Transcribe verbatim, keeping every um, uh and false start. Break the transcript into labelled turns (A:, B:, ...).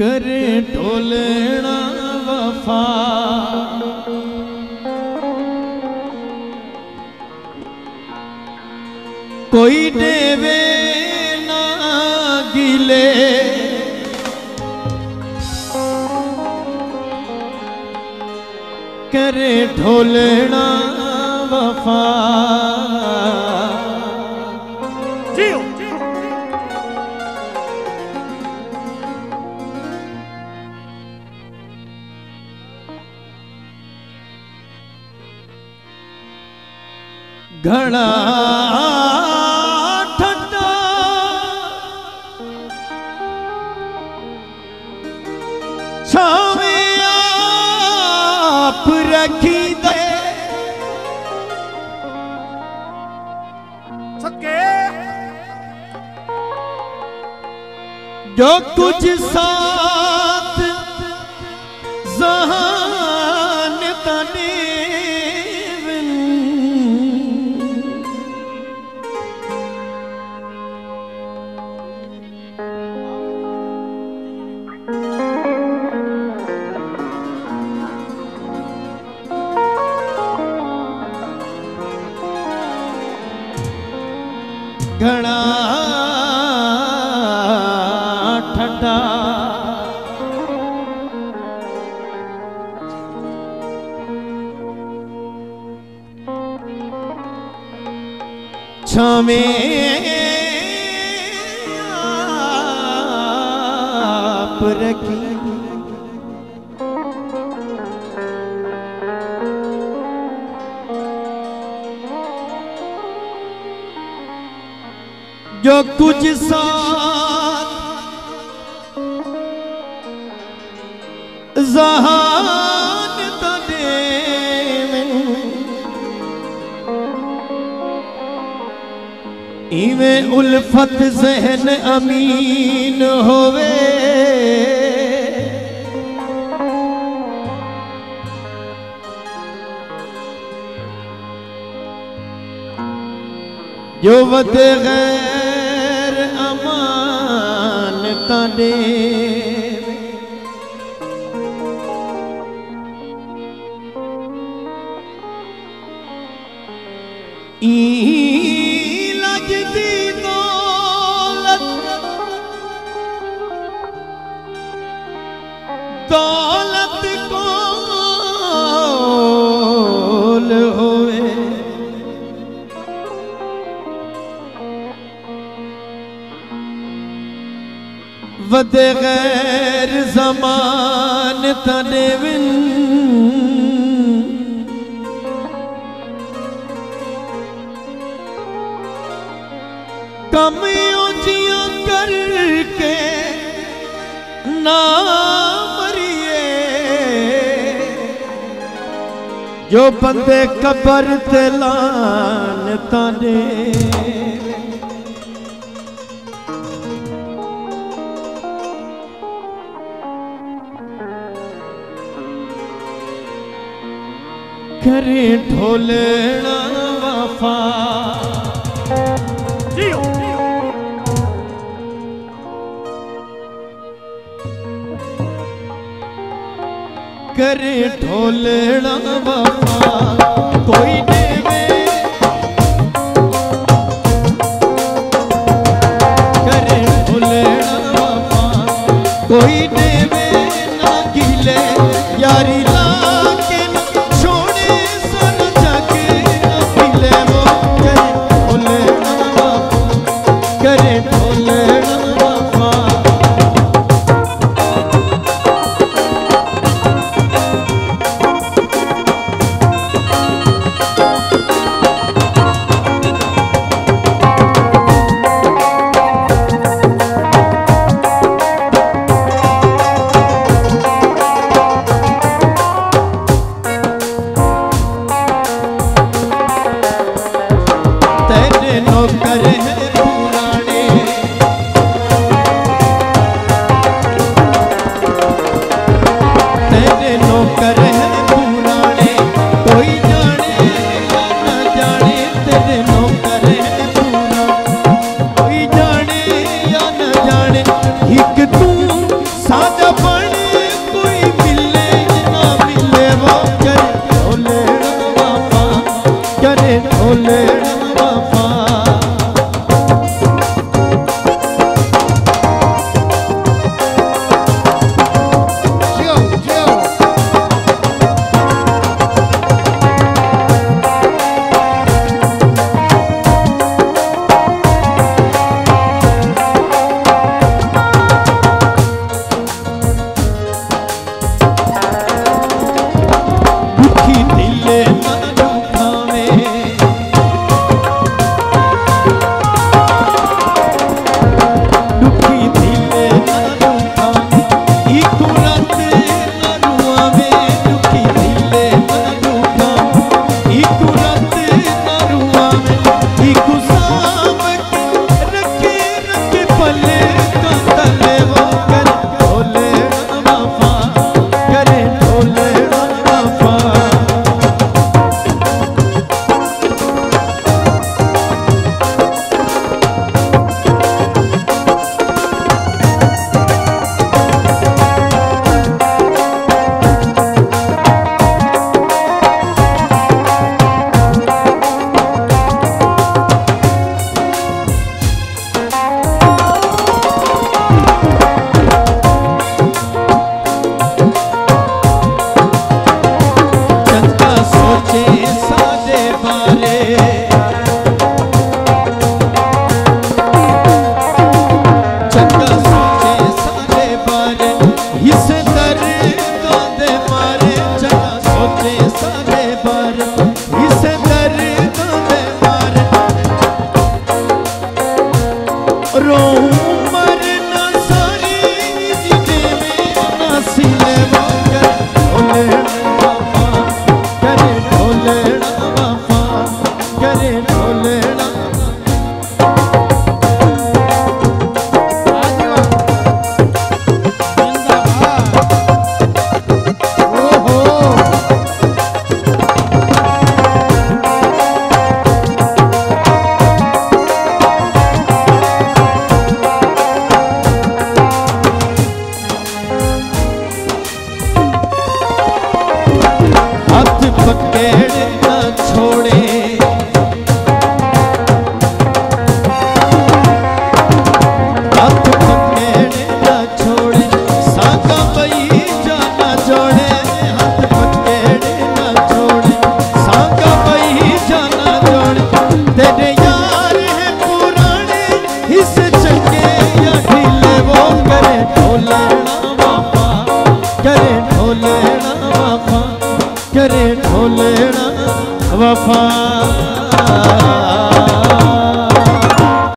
A: करे ढोलना वफा कोई देवे ना गिले करे ढोलना वफा घड़ा ठंडा छावे आप रखी दे सके जो कुछ साथ जहान तने घड़ा ठंडा छावे आप रखी जो कुछ साथ जहान तने इवें उल्फत ज़हन अमीन होवे जो वदे गैर अमान ताने ई लगदी दौलत दौलत कोल होवे वदे गैर ज़मान तने विन कम उजियां करके ना मरिए जो बंदे कबर ते लान ताने करे ढोलना वफा करे ढोलना वफा कोई देवे करे ढोलना वफा कोई देवे ना गिले यारी लाके छोड़े सन जग अकेले वो करे ढोलना वफा करे ढोलना वफा ढोलेना वफा करे ढोलेना वफा।